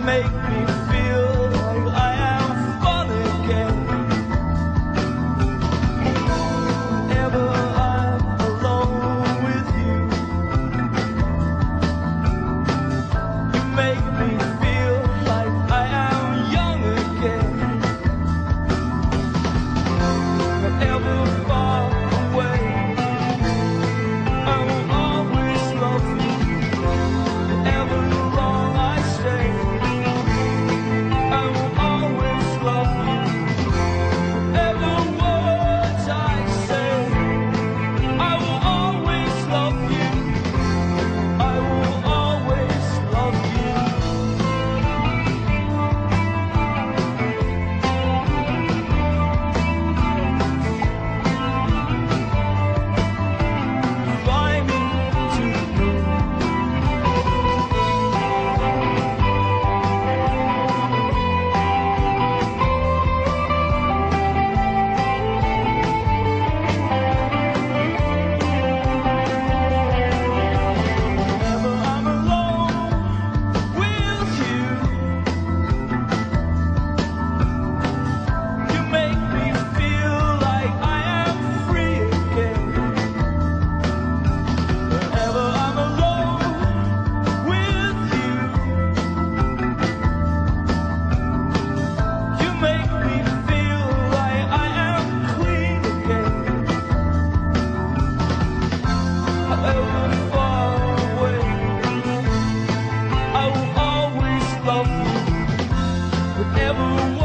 make me feel like I am fun again. Whenever I'm alone with you, you make me feel like I am young again. Whenever far away, I will always love you. Whenever long I stay, I will always love you. Whatever words I say, I will always love you. I will always love you. Fly me to the moon. Whenever I'm alone with you, you make me feel like I am free again. Whenever I'm alone with you, you make me feel like I am clean again. However far away, I will always love you. Whatever